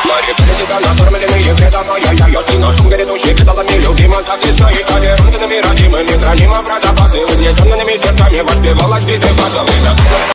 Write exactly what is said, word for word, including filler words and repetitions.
Смотри, для тебя накормленные предомая я ты на сумке грядущей педалами любима. Так и стоит толерантными родимыми, хранимо про запасы. Угнетенными сердцами воспевалась биты базовых.